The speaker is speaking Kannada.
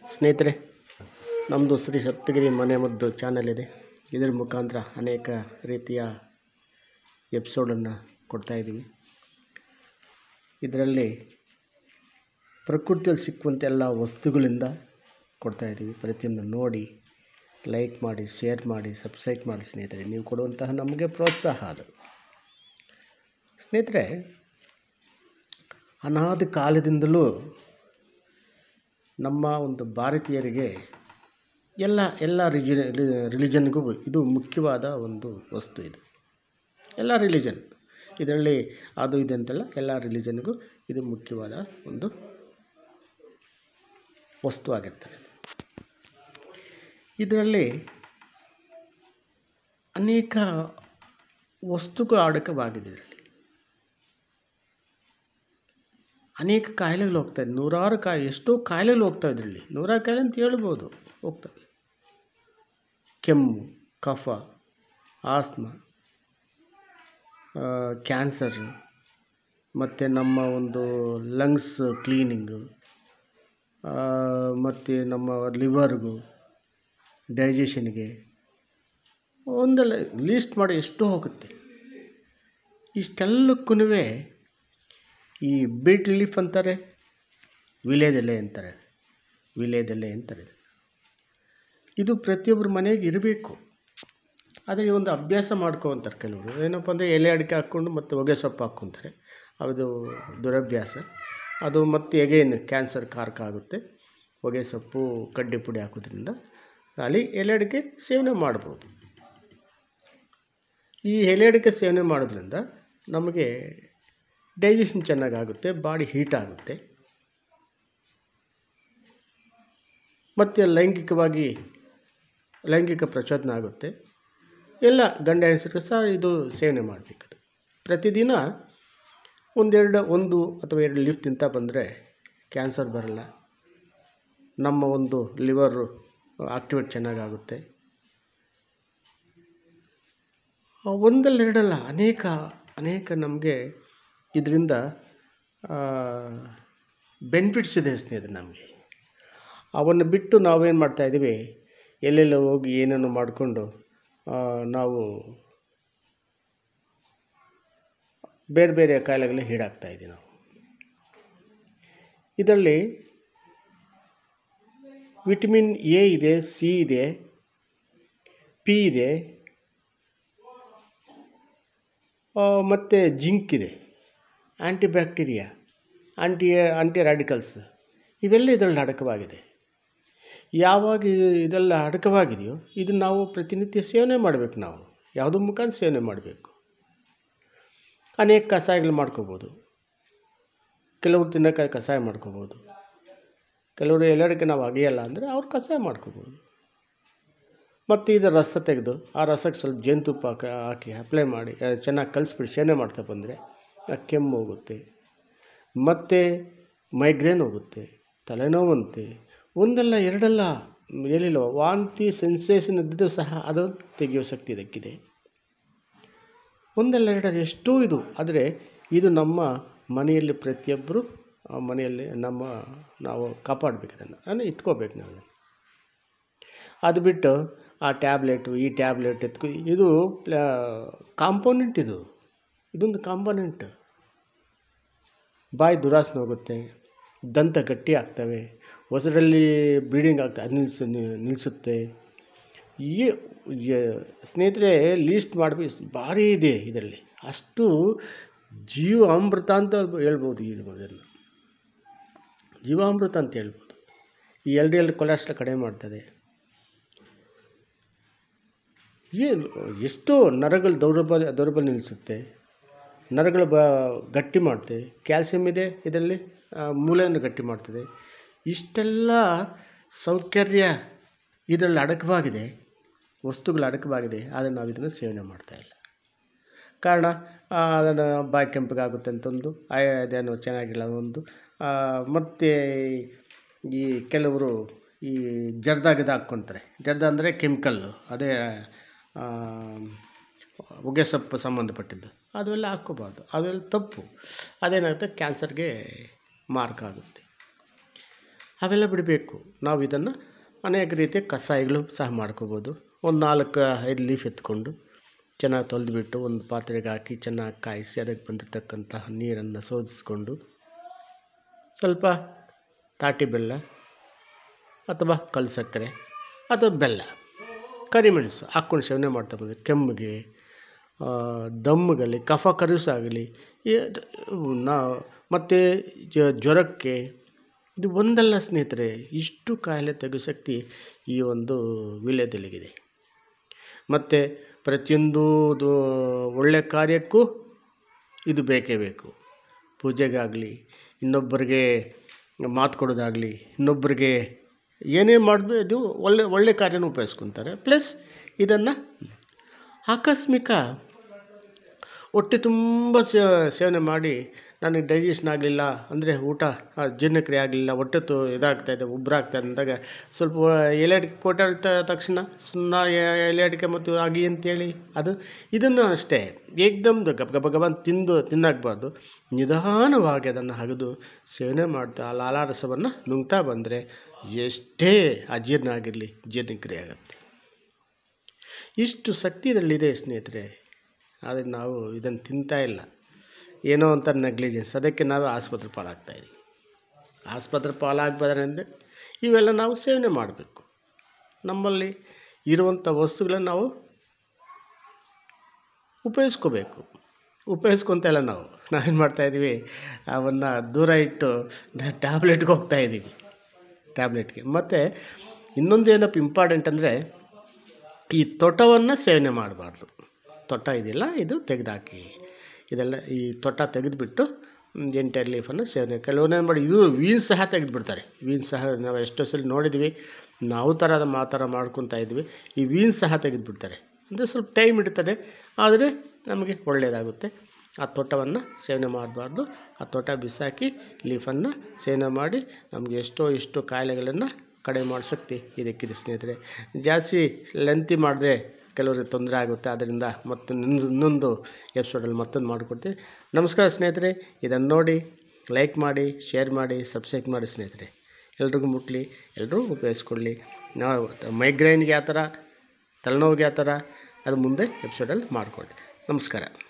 ಸ್ನೇಹಿತರೆ, ನಮ್ಮದು ಶ್ರೀ ಸಪ್ತಗಿರಿ ಮನೆ ಮದ್ದು ಚಾನಲ್ ಇದೆ. ಇದರ ಮುಖಾಂತರ ಅನೇಕ ರೀತಿಯ ಎಪಿಸೋಡನ್ನು ಕೊಡ್ತಾಯಿದ್ದೀವಿ. ಇದರಲ್ಲಿ ಪ್ರಕೃತಿಯಲ್ಲಿ ಸಿಕ್ಕುವಂಥ ಎಲ್ಲ ವಸ್ತುಗಳಿಂದ ಕೊಡ್ತಾಯಿದ್ದೀವಿ. ಪ್ರತಿಯೊಂದು ನೋಡಿ, ಲೈಕ್ ಮಾಡಿ, ಶೇರ್ ಮಾಡಿ, ಸಬ್ಸ್ಕ್ರೈಬ್ ಮಾಡಿ. ಸ್ನೇಹಿತರೆ, ನೀವು ಕೊಡುವಂತಹ ನಮಗೆ ಪ್ರೋತ್ಸಾಹ ಅದು. ಸ್ನೇಹಿತರೆ, ಅನಾದಿ ಕಾಲದಿಂದಲೂ ನಮ್ಮ ಒಂದು ಭಾರತೀಯರಿಗೆ ಎಲ್ಲ ರಿಲಿಜನ್ಗೂ ಇದು ಮುಖ್ಯವಾದ ಒಂದು ವಸ್ತು. ಇದು ಎಲ್ಲ ರಿಲಿಜನ್, ಇದರಲ್ಲಿ ಅದು ಇದೆ ಅಂತೆಲ್ಲ, ಎಲ್ಲ ರಿಲಿಜನ್ಗೂ ಇದು ಮುಖ್ಯವಾದ ಒಂದು ವಸ್ತು ಆಗಿರ್ತದೆ. ಇದರಲ್ಲಿ ಅನೇಕ ವಸ್ತುಗಳು ಅಡಕವಾಗಿದೆ. ಇದರಲ್ಲಿ ಅನೇಕ ಕಾಯಿಲೆಗಳು ಹೋಗ್ತಾಯಿದೆ. ನೂರಾರು ಎಷ್ಟೋ ಕಾಯಿಲೆಗಳು ಹೋಗ್ತಾವೆ. ಇದರಲ್ಲಿ ನೂರಾರು ಕಾಯಿಲೆ ಅಂತ ಹೇಳ್ಬೋದು, ಹೋಗ್ತವೆ. ಕೆಮ್ಮು, ಕಫ, ಆಸ್ಮ, ಕ್ಯಾನ್ಸರ್, ಮತ್ತು ನಮ್ಮ ಒಂದು ಲಂಗ್ಸ್ ಕ್ಲೀನಿಂಗು, ಮತ್ತು ನಮ್ಮ ಲಿವರ್ಗೂ, ಡೈಜೆಷನ್ಗೆ ಒಂದೆಲ್ಲ ಲೀಸ್ಟ್ ಮಾಡಿ ಎಷ್ಟೋ ಹೋಗುತ್ತೆ. ಇಷ್ಟೆಲ್ಲಕ್ಕೂ ಈ ಬೀಟ್ ರಿಲೀಫ್ ಅಂತಾರೆ, ವಿಲೇದೆಲೆ ಅಂತಾರೆ. ಇದು ಪ್ರತಿಯೊಬ್ಬರ ಮನೆಗೆ ಇರಬೇಕು. ಆದರೆ ಒಂದು ಅಭ್ಯಾಸ ಮಾಡ್ಕೊತಾರೆ ಕೆಲವರು. ಏನಪ್ಪ ಅಂದರೆ ಎಲೆ ಅಡಿಕೆ ಹಾಕ್ಕೊಂಡು ಮತ್ತು ಹೊಗೆ ಸೊಪ್ಪು ಹಾಕ್ಕೊತಾರೆ. ಅದು ದುರಭ್ಯಾಸ. ಅದು ಮತ್ತು ಎಗೇನ್ ಕ್ಯಾನ್ಸರ್ ಕಾರಕ ಆಗುತ್ತೆ. ಹೊಗೆ ಸೊಪ್ಪು, ಕಡ್ಡಿ ಪುಡಿ ಹಾಕೋದ್ರಿಂದ ಅಲ್ಲಿ ಎಲೆ ಅಡಿಕೆ ಸೇವನೆ ಮಾಡ್ಬೋದು. ಈ ಎಲೆ ಅಡಿಕೆ ಸೇವನೆ ಮಾಡೋದ್ರಿಂದ ನಮಗೆ ಡೈಜೆಷನ್ ಚೆನ್ನಾಗಾಗುತ್ತೆ, ಬಾಡಿ ಹೀಟ್ ಆಗುತ್ತೆ, ಮತ್ತು ಲೈಂಗಿಕ ಪ್ರಚೋದನೆ ಆಗುತ್ತೆ. ಎಲ್ಲ ಗಂಡ ಹೆಂಗಸರು ಸಹ ಇದು ಸೇವನೆ ಮಾಡಬೇಕು. ಪ್ರತಿದಿನ ಒಂದು ಅಥವಾ ಎರಡು ಲೀಫ್ ತಿಂತಾ ಬಂದರೆ ಕ್ಯಾನ್ಸರ್ ಬರಲ್ಲ. ನಮ್ಮ ಒಂದು ಲಿವರು ಆಕ್ಟಿವೇಟ್ ಚೆನ್ನಾಗಾಗುತ್ತೆ. ಒಂದಲ್ಲೆರಡಲ್ಲ, ಅನೇಕ ನಮಗೆ ಇದರಿಂದ ಬೆನಿಫಿಟ್ಸ್ ಇದೆ ಸ್ನೇಹಿತರೆ. ನಮಗೆ ಅವನ್ನು ಬಿಟ್ಟು ನಾವೇನು ಮಾಡ್ತಾಯಿದ್ದೀವಿ, ಎಲ್ಲೆಲ್ಲ ಹೋಗಿ ಏನೇನು ಮಾಡಿಕೊಂಡು ನಾವು ಬೇರೆ ಕಾಯಿಲೆಗಳಿಗೆ ಈಡಾಗ್ತಾಯಿದ್ದೀವಿ. ನಾವು ಇದರಲ್ಲಿ ವಿಟಮಿನ್ ಎ ಇದೆ, ಸಿ ಇದೆ, ಪಿ ಇದೆ, ಮತ್ತು ಜಿಂಕ್ ಇದೆ, ಆ್ಯಂಟಿಬ್ಯಾಕ್ಟೀರಿಯಾ, ಆಂಟಿ ರಾಡಿಕಲ್ಸ್ ಇವೆಲ್ಲ ಇದರಲ್ಲಿ ಅಡಕವಾಗಿದೆ. ಯಾವಾಗ ಇದೆಲ್ಲ ಅಡಕವಾಗಿದೆಯೋ ಇದನ್ನು ನಾವು ಪ್ರತಿನಿತ್ಯ ಸೇವನೆ ಮಾಡಬೇಕು. ನಾವು ಯಾವುದೋ ಮುಖಾಂತರ ಸೇವನೆ ಮಾಡಬೇಕು. ಅನೇಕ ಕಷಾಯಗಳು ಮಾಡ್ಕೋಬೋದು. ಕೆಲವರು ತಿನ್ನೋಕ್ಕಾಗಿ ಕಷಾಯ ಮಾಡ್ಕೋಬೋದು. ಕೆಲವರು ಎಲೆ ಅಡಿಕೆ ನಾವು ಅಗೆಯಲ್ಲ ಅಂದರೆ ಅವ್ರು ಕಷಾಯ ಮಾಡ್ಕೋಬೋದು. ಮತ್ತು ಇದರ ರಸ ತೆಗೆದು ಆ ರಸಕ್ಕೆ ಸ್ವಲ್ಪ ಜೇನುತುಪ್ಪ ಹಾಕಿ ಅಪ್ಲೈ ಮಾಡಿ ಚೆನ್ನಾಗಿ ಕಲಿಸ್ಬಿಟ್ಟು ಸೇವನೆ ಮಾಡ್ತಾ ಬಂದರೆ ಕೆಮ್ಮು ಹೋಗುತ್ತೆ, ಮತ್ತು ಮೈಗ್ರೇನ್ ಹೋಗುತ್ತೆ, ತಲೆನೋವಂತೆ, ಒಂದಲ್ಲ ಎರಡಲ್ಲ, ಹೇಳಿಲ್ಲ, ವಾಂತಿ ಸೆನ್ಸೇಷನ್ ಇದ್ದರೂ ಸಹ ಅದು ತೆಗೆಯೋ ಶಕ್ತಿ ಇದಕ್ಕಿದೆ. ಒಂದಲ್ಲ ಎರಡಲ್ಲ ಎಷ್ಟೋ ಇದು. ಆದರೆ ಇದು ನಮ್ಮ ಮನೆಯಲ್ಲಿ ಪ್ರತಿಯೊಬ್ಬರು ಮನೆಯಲ್ಲಿ ನಾವು ಕಾಪಾಡಬೇಕು. ಇದನ್ನು ಇಟ್ಕೋಬೇಕು ನಾವು. ಅದು ಬಿಟ್ಟು ಆ ಟ್ಯಾಬ್ಲೆಟು ಈ ಟ್ಯಾಬ್ಲೆಟ್ ಇದು ಕಾಂಪೋನೆಂಟ್. ಇದೊಂದು ಕಾಂಪೋನೆಂಟ್. ಬಾಯಿ ದುರಾಸನೆ ಹೋಗುತ್ತೆ, ದಂತ ಗಟ್ಟಿ ಆಗ್ತವೆ, ಹೊಸರಲ್ಲಿ ಬ್ಲೀಡಿಂಗ್ ಆಗ್ತದೆ, ಅದು ನಿಲ್ಲಿಸುತ್ತೆ. ಈ ಸ್ನೇಹಿತರೆ, ಲೀಸ್ಟ್ ಮಾಡಬೇಕು, ಭಾರಿ ಇದೆ ಇದರಲ್ಲಿ. ಅಷ್ಟು ಜೀವಾಮೃತ ಅಂತ ಹೇಳ್ಬೋದು. ಇದನ್ನು ಜೀವಾಮೃತ ಅಂತ ಹೇಳ್ಬೋದು. ಈ LDL ಕೊಲೆಸ್ಟ್ರಾಲ್ ಕಡಿಮೆ ಮಾಡ್ತದೆ. ಎಷ್ಟೋ ನರಗಳು ದೌರ್ಬಲ್ಯ ನಿಲ್ಲಿಸುತ್ತೆ, ನರಗಳು ಗಟ್ಟಿ ಮಾಡ್ತದೆ. ಕ್ಯಾಲ್ಸಿಯಂ ಇದೆ ಇದರಲ್ಲಿ, ಮೂಳೆಯನ್ನು ಗಟ್ಟಿ ಮಾಡ್ತದೆ. ಇಷ್ಟೆಲ್ಲ ಸೌಕರ್ಯ ಇದರಲ್ಲಿ ಅಡಕವಾಗಿದೆ, ವಸ್ತುಗಳು ಅಡಕವಾಗಿದೆ. ಆದರೆ ನಾವು ಇದನ್ನು ಸೇವನೆ ಮಾಡ್ತಾಯಿಲ್ಲ. ಕಾರಣ ಅದನ್ನು ಬಾಯಿ ಕೆಂಪಗಾಗುತ್ತೆ ಅಂತಂದು, ಅದೇನೋ ಚೆನ್ನಾಗಿಲ್ಲ ಒಂದು, ಮತ್ತು ಈ ಕೆಲವರು ಈ ಜರ್ದಾಗಿದ್ದು ಹಾಕ್ಕೊತಾರೆ. ಜರ್ದ ಅಂದರೆ ಕೆಮಿಕಲ್ಲು, ಅದೇ ಹೊಗೆ ಸೊಪ್ಪು ಸಂಬಂಧಪಟ್ಟಿದ್ದು, ಅದೆಲ್ಲ ಹಾಕ್ಕೋಬಾರ್ದು. ಅದೆಲ್ಲ ತಪ್ಪು. ಅದೇನಾಗುತ್ತೆ, ಕ್ಯಾನ್ಸರ್ಗೆ ಮಾರ್ಕ್ ಆಗುತ್ತೆ. ಅವೆಲ್ಲ ಬಿಡಬೇಕು. ನಾವು ಇದನ್ನು ಅನೇಕ ರೀತಿಯ ಕಷಾಯಗಳು ಸಹ ಮಾಡ್ಕೋಬೋದು. ಒಂದು 4-5 ಲೀಫ್ ಎತ್ಕೊಂಡು ಚೆನ್ನಾಗಿ ತೊಳೆದ್ಬಿಟ್ಟು ಒಂದು ಪಾತ್ರೆಗೆ ಹಾಕಿ ಚೆನ್ನಾಗಿ ಕಾಯಿಸಿ ಅದಕ್ಕೆ ಬಂದಿರತಕ್ಕಂತಹ ನೀರನ್ನು ಸೋದಿಸ್ಕೊಂಡು ಸ್ವಲ್ಪ ತಾಟಿ ಬೆಲ್ಲ ಅಥವಾ ಕಲ್ಲು ಸಕ್ಕರೆ ಅಥವಾ ಬೆಲ್ಲ, ಕರಿಮೆಣಸು ಹಾಕ್ಕೊಂಡು ಸೇವನೆ ಮಾಡ್ತಾ ಬಂದರೆ ಕೆಮ್ಮಿಗೆ, ದಮ್ಮಿಗಲಿ, ಕಫ ಕರಗಿಸಾಗಲಿ ಮತ್ತು ಜ್ವರಕ್ಕೆ ಇದು ಒಂದಲ್ಲ ಸ್ನೇಹಿತರೆ, ಇಷ್ಟು ಕಾಯಿಲೆ ತೆಗೆಯೋ ಶಕ್ತಿ ಈ ಒಂದು ವೀಳ್ಯದೆಲೆಗಿದೆ. ಮತ್ತು ಪ್ರತಿಯೊಂದು ಒಳ್ಳೆಯ ಕಾರ್ಯಕ್ಕೂ ಇದು ಬೇಕೇ ಬೇಕು. ಪೂಜೆಗಾಗಲಿ, ಇನ್ನೊಬ್ಬರಿಗೆ ಮಾತು ಕೊಡೋದಾಗಲಿ, ಇನ್ನೊಬ್ಬರಿಗೆ ಏನೇ ಮಾಡಿದ್ರು ಇದು ಒಳ್ಳೆ ಕಾರ್ಯನೂ ಉಪಯೋಗಿಸ್ಕೊತಾರೆ. ಪ್ಲಸ್ ಇದನ್ನು ಆಕಸ್ಮಿಕ ಹೊಟ್ಟೆ ತುಂಬ ಸೇವನೆ ಮಾಡಿ ನನಗೆ ಡೈಜೆಷನ್ ಆಗಲಿಲ್ಲ ಅಂದರೆ ಊಟ ಜೀರ್ಣಕ್ರಿಯೆ ಆಗಲಿಲ್ಲ, ಹೊಟ್ಟೆ ಇದಾಗ್ತಾಯಿದೆ, ಉಬ್ಬರಾಗ್ತಾಯಿದೆ ಅಂದಾಗ ಸ್ವಲ್ಪ ಎಲೆ ಅಡಿಕೆ ಕೊಟ್ಟ ತಕ್ಷಣ ಸುಮ್ಮನೆ ಎಲೆ ಅಡಿಕೆ ಮತ್ತು ಆಗಿ ಅಂತೇಳಿ ಇದನ್ನು ಅಷ್ಟೇ ಏಕ್ದಮ್ ಗಬ ತಿನ್ನಾಗಬಾರ್ದು. ನಿಧಾನವಾಗಿ ಅದನ್ನು ಅಗೆದು ಸೇವನೆ ಮಾಡ್ತಾ ಲಾಲಾರಸವನ್ನು ನುಂಗ್ತಾ ಬಂದರೆ ಎಷ್ಟೇ ಅಜೀರ್ಣ ಆಗಿರಲಿ ಜೀರ್ಣಕ್ರಿಯೆ ಆಗುತ್ತೆ. ಇಷ್ಟು ಶಕ್ತಿ ಇದರಲ್ಲಿದೆ ಸ್ನೇಹಿತರೆ. ಆದರೆ ನಾವು ಇದನ್ನು ತಿಂತಾ ಇಲ್ಲ, ಏನೋ ಅಂತ ನೆಗ್ಲಿಜೆನ್ಸ್, ಅದಕ್ಕೆ ನಾವು ಆಸ್ಪತ್ರೆ ಪಾಲಾಗ್ತಾಯಿದ್ದೀವಿ. ಆಸ್ಪತ್ರೆ ಪಾಲಾಗಬಾರ್ದಂದರೆ ಇವೆಲ್ಲ ನಾವು ಸೇವನೆ ಮಾಡಬೇಕು. ನಮ್ಮಲ್ಲಿ ಇರುವಂಥ ವಸ್ತುಗಳನ್ನು ನಾವು ಉಪಯೋಗಿಸ್ಕೊತಾ ಇಲ್ಲ. ನಾವೇನು ಮಾಡ್ತಾಯಿದ್ದೀವಿ, ಅವನ್ನು ದೂರ ಇಟ್ಟು ಟ್ಯಾಬ್ಲೆಟ್ಗೆ ಹೋಗ್ತಾಯಿದ್ದೀವಿ. ಮತ್ತು ಇನ್ನೊಂದು ಏನಪ್ಪ ಇಂಪಾರ್ಟೆಂಟ್ ಅಂದರೆ ಈ ತೊಟವನ್ನು ಸೇವನೆ ಮಾಡಬಾರ್ದು. ತೊಟ ಇದೆಯಲ್ಲ, ಇದು ತೆಗೆದಾಕಿ. ಇದೆಲ್ಲ ಈ ತೊಟ ತೆಗೆದುಬಿಟ್ಟು ಎಂಟೈರ್ ಲೀಫನ್ನು ಸೇವನೆ. ಕೆಲವೊಂದೇನು ಮಾಡಿ ಇದು ವೀನ್ ಸಹ ತೆಗೆದುಬಿಡ್ತಾರೆ. ವೀನ್ ಸಹ ನಾವು ಎಷ್ಟೋ ಸಲ ನೋಡಿದ್ವಿ, ನಾವು ಥರ ಮಾಡ್ಕೊತಾ ಇದ್ವಿ. ಈ ವೀನ್ ಸಹ ತೆಗೆದುಬಿಡ್ತಾರೆ. ಅಂದರೆ ಸ್ವಲ್ಪ ಟೈಮ್ ಇಡ್ತದೆ, ಆದರೆ ನಮಗೆ ಒಳ್ಳೆಯದಾಗುತ್ತೆ. ಆ ತೊಟವನ್ನು ಸೇವನೆ ಮಾಡಬಾರ್ದು. ಆ ತೊಟ ಬಿಸಾಕಿ ಲೀಫನ್ನು ಸೇವನೆ ಮಾಡಿ ನಮಗೆ ಇಷ್ಟು ಕಾಯಿಲೆಗಳನ್ನು ಕಡಿಮೆ ಮಾಡೋ ಶಕ್ತಿ ಇದಕ್ಕಿದೆ ಸ್ನೇಹಿತರೆ. ಜಾಸ್ತಿ ಲೆಂತಿ ಮಾಡಿದ್ರೆ ಕೆಲವರಿಗೆ ತೊಂದರೆ ಆಗುತ್ತೆ. ಆದ್ದರಿಂದ ಇನ್ನೊಂದು ಎಪಿಸೋಡಲ್ಲಿ ಮತ್ತೊಂದು ಮಾಡಿಕೊಡ್ತೀವಿ. ನಮಸ್ಕಾರ ಸ್ನೇಹಿತರೆ. ಇದನ್ನು ನೋಡಿ ಲೈಕ್ ಮಾಡಿ, ಶೇರ್ ಮಾಡಿ, ಸಬ್ಸ್ಕ್ರೈಬ್ ಮಾಡಿ ಸ್ನೇಹಿತರೆ. ಎಲ್ರಿಗೂ ಮುಟ್ಲಿ, ಎಲ್ಲರೂ ಉಪಯೋಗಿಸ್ಕೊಳ್ಳಿ. ನಾವು ಮೈಗ್ರೇನ್ಗೆ ಯಾವ ಥರ, ತಲೆನೋವಿಗೆ ಯಾವ ಥರ, ಅದು ಮುಂದೆ ಎಪಿಸೋಡಲ್ಲಿ ಮಾಡಿಕೊಡ್ತೀವಿ. ನಮಸ್ಕಾರ.